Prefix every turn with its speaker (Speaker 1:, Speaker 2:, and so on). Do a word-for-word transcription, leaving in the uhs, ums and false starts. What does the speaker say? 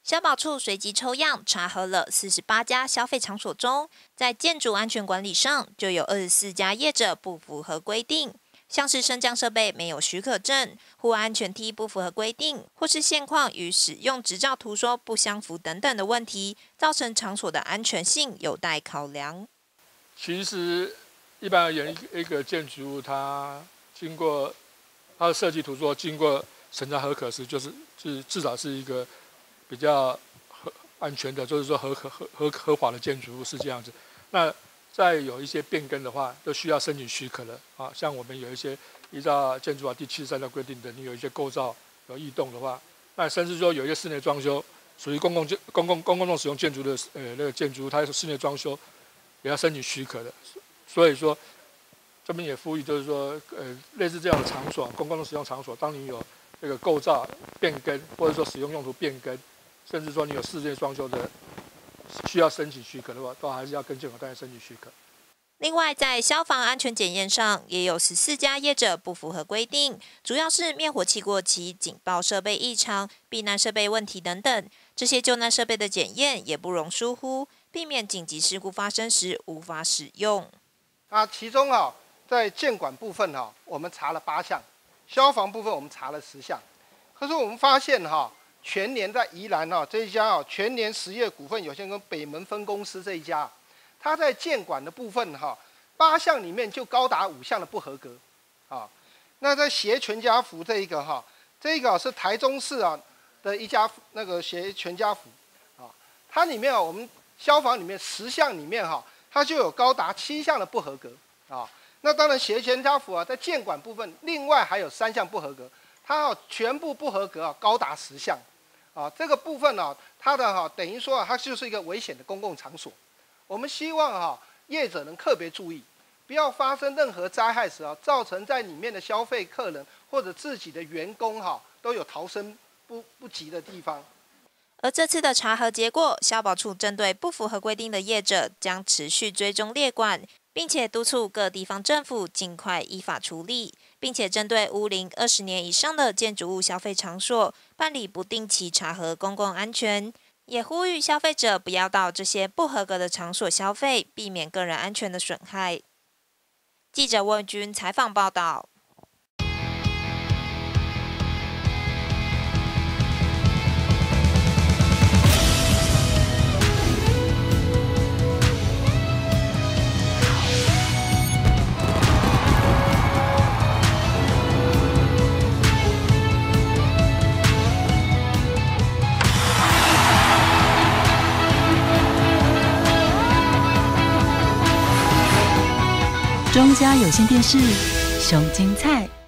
Speaker 1: 消保处随即抽样查核了四十八家消费场所中，在建筑安全管理上就有二十四家业者不符合规定，像是升降设备没有许可证、户外安全梯不符合规定，或是现况与使用执照图说不相符等等的问题，造成场所的安全性有待考量。
Speaker 2: 其实一般而言，一个建筑物它经过它的设计图说经过审查合可时，就是是至少是一个比较合安全的，就是说合合合合合法的建筑物是这样子。那再有一些变更的话，都需要申请许可的啊。像我们有一些依照建筑法第七十三条规定的，你有一些构造有异动的话，那甚至说有一些室内装修属于公共建公共公共使用建筑的呃那个建筑物，它是室内装修也要申请许可的。所以说这边也呼吁，就是说呃类似这样的场所，公共使用场所，当你有这个构造变更，或者说使用用途变更，甚至说你有室内装修的，需要申请许可的话，都还是要跟建管单位申请许可。
Speaker 1: 另外，在消防安全检验上，也有十四家业者不符合规定，主要是灭火器过期、警报设备异常、避难设备问题等等。这些救难设备的检验也不容疏忽，避免紧急事故发生时无法使用。
Speaker 3: 啊，其中啊，在建管部分哈、啊，我们查了八项。消防部分我们查了十项，可是我们发现哈、啊，全年在宜兰哈、啊、这一家啊，全年实业股份有限公司北门分公司这一家，它在建管的部分哈、啊，八项里面就高达五项的不合格，啊，那在协全家福这一个哈、啊，这一个、啊、是台中市啊的一家那个协全家福，啊，它里面啊我们消防里面十项里面哈、啊，它就有高达七项的不合格，啊。那当然，协全家福啊，在建管部分，另外还有三项不合格，它啊全部不合格啊，高达十项，啊，这个部分啊，它的哈、啊、等于说啊，它就是一个危险的公共场所。我们希望哈、啊、业者能特别注意，不要发生任何灾害时啊，造成在里面的消费客人或者自己的员工哈、啊、都有逃生不不及的地方。
Speaker 1: 而这次的查核结果，消保处针对不符合规定的业者，将持续追踪列管，并且督促各地方政府尽快依法处理，并且针对屋龄二十年以上的建筑物消费场所办理不定期查核公共安全，也呼吁消费者不要到这些不合格的场所消费，避免个人安全的损害。记者魏君采访报道。
Speaker 4: 中嘉有线电视，熊精彩。